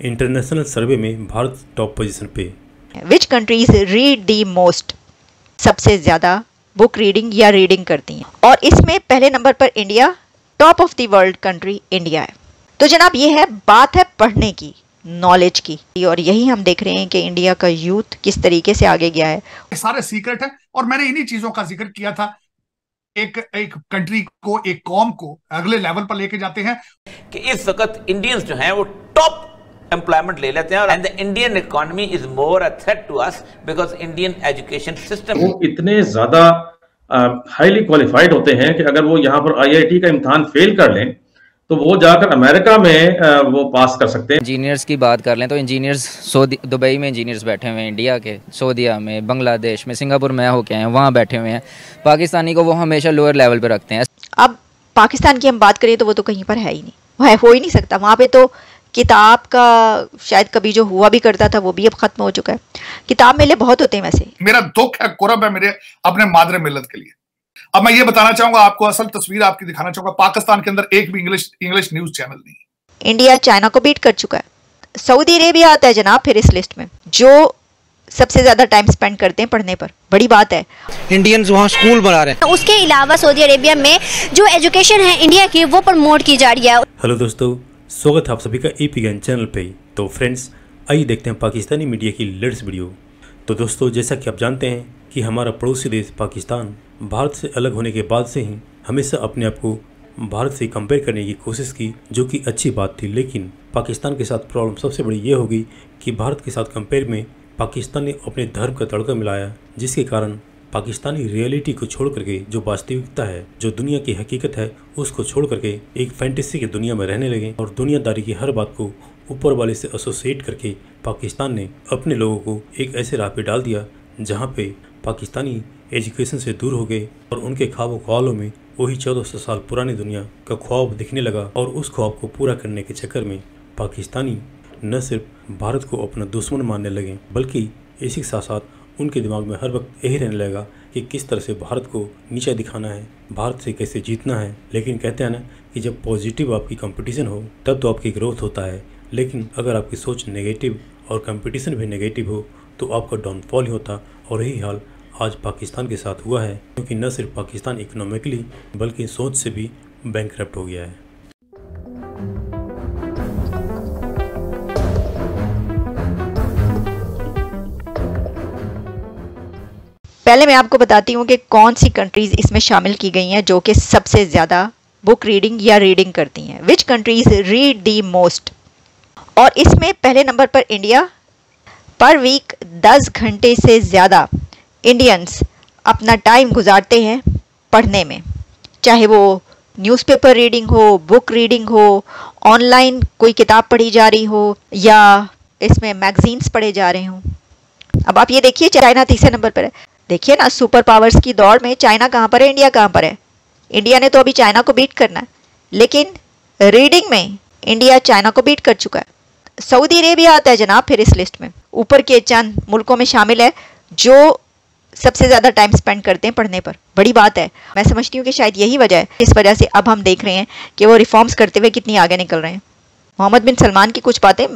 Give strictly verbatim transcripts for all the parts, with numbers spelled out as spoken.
International सर्वे में Bharat top position पे। Which countries read the most, सबसे ज्यादा बुक रीडिंग या रीडिंग करती हैं, और इसमें पहले नंबर पर India, top of the world country India है। तो जनाब ये है बात है पढ़ने की, नॉलेज की, और यही हम देख रहे हैं कि इंडिया का यूथ किस तरीके से आगे गया है। सारे सीक्रेट है, और मैंने इन्हीं चीजों का जिक्र किया था। एक एक कंट्री को, एक कौम को अगले लेवल पर लेके जाते हैं कि इस वक्त इंडियंस जो हैं वो टॉप एम्प्लॉयमेंट ले लेते हैं, and the Indian economy is more a threat to us because Indian education system. वो इतने ज्यादा हाईली क्वालिफाइड होते हैं कि अगर वो यहाँ पर आईआईटी का इम्तिहान फेल कर लें तो वो जाकर अमेरिका में आ, वो पास कर सकते हैं। इंजीनियर्स की बात कर लें तो इंजीनियर्स सऊदी दुबई में इंजीनियर्स बैठे हुए हैं, इंडिया के, सऊदीया में, बांग्लादेश में, सिंगापुर में होके आए हैं, वहाँ बैठे हुए हैं। पाकिस्तानी को वो हमेशा लोअर लेवल पे रखते हैं। अब पाकिस्तान की हम बात करें तो वो तो कहीं पर है ही नहीं, वो है हो ही नहीं सकता। वहाँ पे तो किताब का शायद कभी जो हुआ भी करता था वो भी अब खत्म हो चुका है। किताब मेले बहुत होते हैं वैसे। मेरा दुख है, कुरब है मेरे अपने मादरे मिल्लत के लिए। अब मैं ये बताना चाहूंगा आपको, असल तस्वीर आपकी दिखाना चाहूंगा। पाकिस्तान के अंदर एक भी इंग्लिश इंग्लिश न्यूज चैनल नहीं। इंडिया चाइना को बीट कर चुका है। सऊदी अरेबिया आता है जनाब फिर इस लिस्ट में, जो सबसे ज्यादा टाइम स्पेंड करते हैं पढ़ने पर। बड़ी बात है, इंडियंस वहाँ स्कूल बना रहे हैं। उसके अलावा सऊदी अरेबिया में जो एजुकेशन है इंडिया की, वो प्रमोट की जा रही है। हेलो दोस्तों, स्वागत है आप सभी का एपी ज्ञान चैनल पे। तो फ्रेंड्स, आइए देखते हैं पाकिस्तानी मीडिया की लेटेस्ट वीडियो। तो दोस्तों, जैसा कि आप जानते हैं कि हमारा पड़ोसी देश पाकिस्तान भारत से अलग होने के बाद से ही हमेशा अपने आप को भारत से कंपेयर करने की कोशिश की, जो कि अच्छी बात थी। लेकिन पाकिस्तान के साथ प्रॉब्लम सबसे बड़ी ये होगी कि भारत के साथ कंपेयर में पाकिस्तान ने अपने धर्म का तड़का मिलाया, जिसके कारण पाकिस्तानी रियलिटी को छोड़ करके, जो वास्तविकता है, जो दुनिया की हकीकत है, उसको छोड़ करके एक फैंटेसी की दुनिया में रहने लगे और दुनियादारी की हर बात को ऊपर वाले से एसोसिएट करके पाकिस्तान ने अपने लोगों को एक ऐसे राह पे डाल दिया जहाँ पे पाकिस्तानी एजुकेशन से दूर हो गए और उनके ख्वाबों ख्यालों में वही चौदह सौ साल पुरानी दुनिया का ख्वाब दिखने लगा। और उस ख्वाब को पूरा करने के चक्कर में पाकिस्तानी न सिर्फ भारत को अपना दुश्मन मानने लगे, बल्कि इसी के साथ साथ उनके दिमाग में हर वक्त यही रहने लगा कि किस तरह से भारत को नीचा दिखाना है, भारत से कैसे जीतना है। लेकिन कहते हैं ना कि जब पॉजिटिव आपकी कंपटीशन हो तब तो आपकी ग्रोथ होता है, लेकिन अगर आपकी सोच नेगेटिव और कंपटीशन भी नेगेटिव हो तो आपका डाउनफॉल ही होता। और यही हाल आज पाकिस्तान के साथ हुआ है, क्योंकि न सिर्फ पाकिस्तान इकोनॉमिकली बल्कि सोच से भी बैंकरप्ट हो गया है। पहले मैं आपको बताती हूँ कि कौन सी कंट्रीज इसमें शामिल की गई हैं जो कि सबसे ज्यादा बुक रीडिंग या रीडिंग करती हैं। Which countries read the most, और इसमें पहले नंबर पर इंडिया। पर वीक दस घंटे से ज़्यादा इंडियंस अपना टाइम गुजारते हैं पढ़ने में, चाहे वो न्यूज़पेपर रीडिंग हो, बुक रीडिंग हो, ऑनलाइन कोई किताब पढ़ी जा रही हो, या इसमें मैगजीन्स पढ़े जा रहे हों। अब आप ये देखिए, चाइना तीसरे नंबर पर है। देखिए ना, सुपर पावर्स की दौड़ में चाइना कहाँ पर है, इंडिया कहाँ पर है। इंडिया ने तो अभी चाइना को बीट करना है, लेकिन रीडिंग में इंडिया चाइना को बीट कर चुका है। सऊदी अरेबिया आता है जनाब फिर इस लिस्ट में, ऊपर के चंद मुल्कों में शामिल है जो सबसे ज़्यादा टाइम स्पेंड करते हैं पढ़ने पर। बड़ी बात है। मैं समझती हूँ कि शायद यही वजह है, इस वजह से अब हम देख रहे हैं कि वो रिफॉर्म्स करते हुए कितनी आगे निकल रहे हैं। मोहम्मद बिन सलमान की कुछ बातें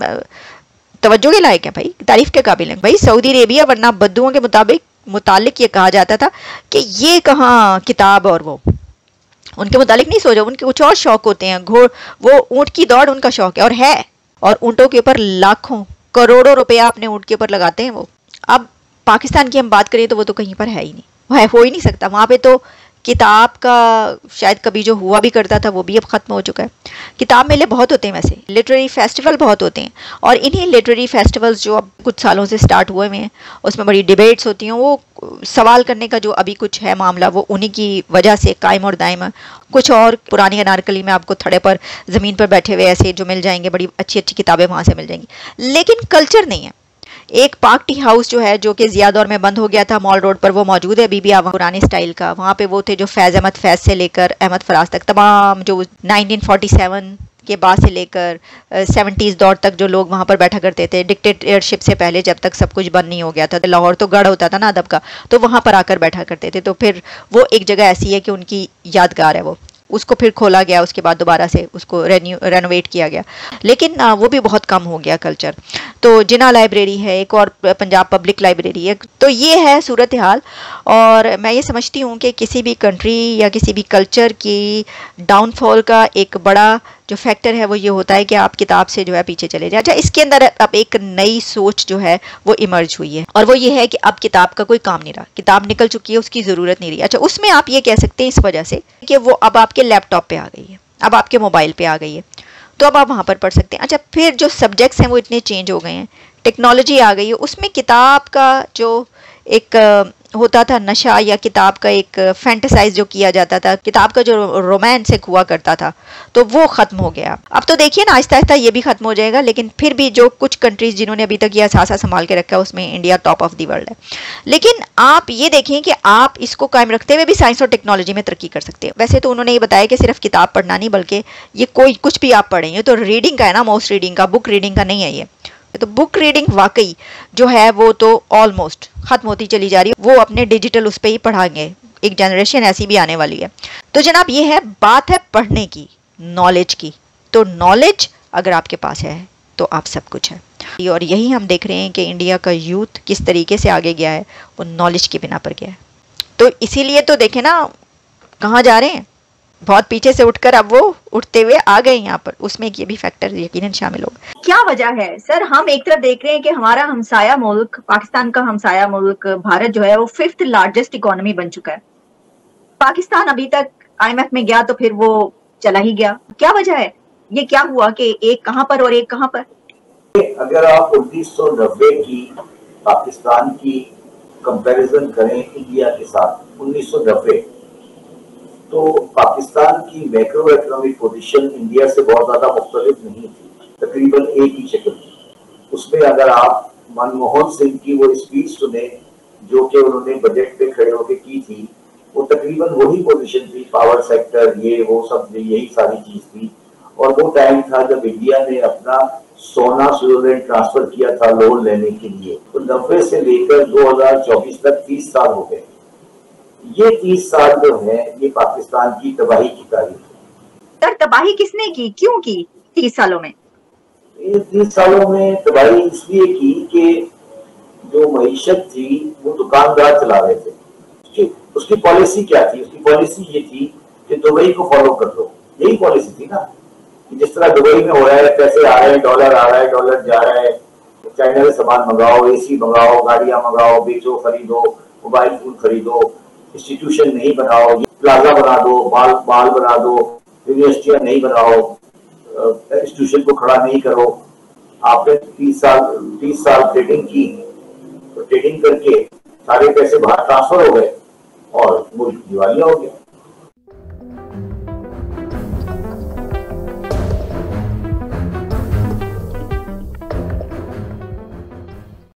तवज्जो के लायक हैं भाई, तारीफ के काबिल हैं भाई। सऊदी अरेबिया, वरना बद्दुओं के मुताबिक मुतालिक ये कहा जाता था कि ये कहाँ किताब और वो, उनके मुतालिक नहीं सोचो, उनके कुछ और शौक होते हैं। घोड़ वो ऊँट की दौड़ उनका शौक है, और है, और ऊँटों के ऊपर लाखों करोड़ों रुपया अपने ऊँट के ऊपर लगाते हैं वो। अब पाकिस्तान की हम बात करें तो वो तो कहीं पर है ही नहीं, वो है हो ही नहीं सकता। वहाँ पे तो किताब का शायद कभी जो हुआ भी करता था वो भी अब खत्म हो चुका है। किताब मेले बहुत होते हैं वैसे, लिटरेरी फेस्टिवल बहुत होते हैं, और इन्हीं लिटरेरी फेस्टिवल्स जो अब कुछ सालों से स्टार्ट हुए हुए हैं उसमें बड़ी डिबेट्स होती हैं। वो सवाल करने का जो अभी कुछ है मामला, वो उन्हीं की वजह से कायम और दायम है। कुछ और पुरानी अनारकली में आपको थड़े पर ज़मीन पर बैठे हुए ऐसे जो मिल जाएंगे, बड़ी अच्छी अच्छी किताबें वहाँ से मिल जाएंगी, लेकिन कल्चर नहीं है। एक पार्क टी हाउस जो है, जो कि ज़िया दौर में बंद हो गया था मॉल रोड पर, वो मौजूद है अभी भी पुराने स्टाइल का। वहाँ पे वो थे जो फैज़ अहमद फैज़ से लेकर अहमद फराज तक, तमाम जो नाइनटीन फोर्टी सेवन के बाद से लेकर सेवेंटीज़ दौर तक जो लोग वहाँ पर बैठा करते थे, डिक्टेटरशिप से पहले, जब तक सब कुछ बंद नहीं हो गया था। लाहौर तो गढ़ होता था ना अदब का, तो वहाँ पर आकर बैठा करते थे। तो फिर वो एक जगह ऐसी है कि उनकी यादगार है वो। उसको फिर खोला गया, उसके बाद दोबारा से उसको रेन्यू रेनोवेट किया गया, लेकिन आ, वो भी बहुत कम हो गया कल्चर। तो जिना लाइब्रेरी है, एक और पंजाब पब्लिक लाइब्रेरी है। तो ये है सूरत हाल। और मैं ये समझती हूँ कि किसी भी कंट्री या किसी भी कल्चर की डाउनफॉल का एक बड़ा जो फैक्टर है वो ये होता है कि आप किताब से जो है पीछे चले जाए। अच्छा, इसके अंदर अब एक नई सोच जो है वो इमर्ज हुई है, और वो ये है कि अब किताब का कोई काम नहीं रहा, किताब निकल चुकी है, उसकी ज़रूरत नहीं रही। अच्छा, उसमें आप ये कह सकते हैं इस वजह से कि वो अब आपके लैपटॉप पे आ गई है, अब आपके मोबाइल पे आ गई है, तो अब आप वहाँ पर पढ़ सकते हैं। अच्छा, फिर जो सब्जेक्ट्स हैं वो इतने चेंज हो गए हैं, टेक्नोलॉजी आ गई है, उसमें किताब का जो एक होता था नशा या किताब का एक फैंटेसाइज जो किया जाता था, किताब का जो रोमांस एक हुआ करता था, तो वो ख़त्म हो गया। अब तो देखिए ना, आहिस्ता आहिस्ता ये भी ख़त्म हो जाएगा। लेकिन फिर भी जो कुछ कंट्रीज़ जिन्होंने अभी तक ये असासा संभाल के रखा है, उसमें India top of the world है। लेकिन आप ये देखें कि आप इसको कायम रखते हुए भी साइंस और टेक्नोलॉजी में तरक्की कर सकते हैं। वैसे तो उन्होंने ये बताया कि सिर्फ किताब पढ़ना नहीं, बल्कि ये कोई कुछ भी आप पढ़ें, ये तो रीडिंग का है ना, मोस्ट रीडिंग का, बुक रीडिंग का नहीं है ये। तो बुक रीडिंग वाकई जो है वो तो ऑलमोस्ट ख़त्म होती चली जा रही है, वो अपने डिजिटल उस पर ही पढ़ाएंगे, एक जनरेशन ऐसी भी आने वाली है। तो जनाब ये है बात है पढ़ने की, नॉलेज की। तो नॉलेज अगर आपके पास है तो आप सब कुछ है। और यही हम देख रहे हैं कि इंडिया का यूथ किस तरीके से आगे गया है, वो नॉलेज की बिना पर गया है। तो इसीलिए तो देखें ना कहाँ जा रहे हैं, बहुत पीछे से उठकर अब वो उठते हुए आ गए यहाँ पर, उसमें ये भी फैक्टर यकीनन शामिल होगा। क्या वजह है सर? हम एक तरफ देख रहे हैं कि हमारा हमसाया मुल्क, पाकिस्तान का हमसाया मुल्क भारत जो है वो फिफ्थ लार्जेस्ट इकोनॉमी बन चुका है। पाकिस्तान अभी तक आईएमएफ में गया तो फिर वो चला ही गया। क्या वजह है? ये क्या हुआ कि एक कहाँ पर और एक कहाँ पर? अगर आप उन्नीस सौ नब्बे की पाकिस्तान की कंपैरिजन करें इंडिया के साथ उन्नीस सौ नब्बे, तो पाकिस्तान की मैक्रो इकोनॉमिक पोजीशन इंडिया से बहुत ज्यादा मुख्तलिफ नहीं थी, तकरीबन एक ही शक्ल थी। उसमें अगर आप मनमोहन सिंह की वो स्पीच सुने जो कि उन्होंने बजट पे खड़े होकर की थी, वो तकरीबन वही पोजीशन थी, पावर सेक्टर ये वो सब यही सारी चीज थी। और वो टाइम था जब इंडिया ने अपना सोना स्विट्जरलैंड ट्रांसफर किया था लोन लेने के लिए। तो नब्बे से लेकर दो हजार चौबीस तक तीस साल हो गए। ये तीस साल जो है ये पाकिस्तान की तबाही की तारीख है। सर तबाही किसने की, क्यों की तीस सालों में? ये तीस सालों में तबाही इसलिए की कि जो मईशत थी वो दुकानदार चला रहे थे। उसकी पॉलिसी क्या थी? उसकी पॉलिसी ये थी कि दुबई को फॉलो कर लो, यही पॉलिसी थी ना। जिस तरह दुबई में हो रहा है, पैसे आ रहे हैं, डॉलर आ रहा है, डॉलर जा रहा है, चाइना से सामान मंगाओ, एसी मंगाओ, गाड़ियां मंगाओ, बेचो, खरीदो, मोबाइल फोन खरीदो, इंस्टीट्यूशन नहीं बनाओ, प्लाजा बना दो, माल माल बना दो, यूनिवर्सिटियां नहीं बनाओ, इंस्टीट्यूशन को खड़ा नहीं करो। आपने तीस साल तीस साल ट्रेडिंग की, तो ट्रेडिंग करके सारे पैसे बाहर ट्रांसफर हो गए और मुल्क दिवालिया हो गया।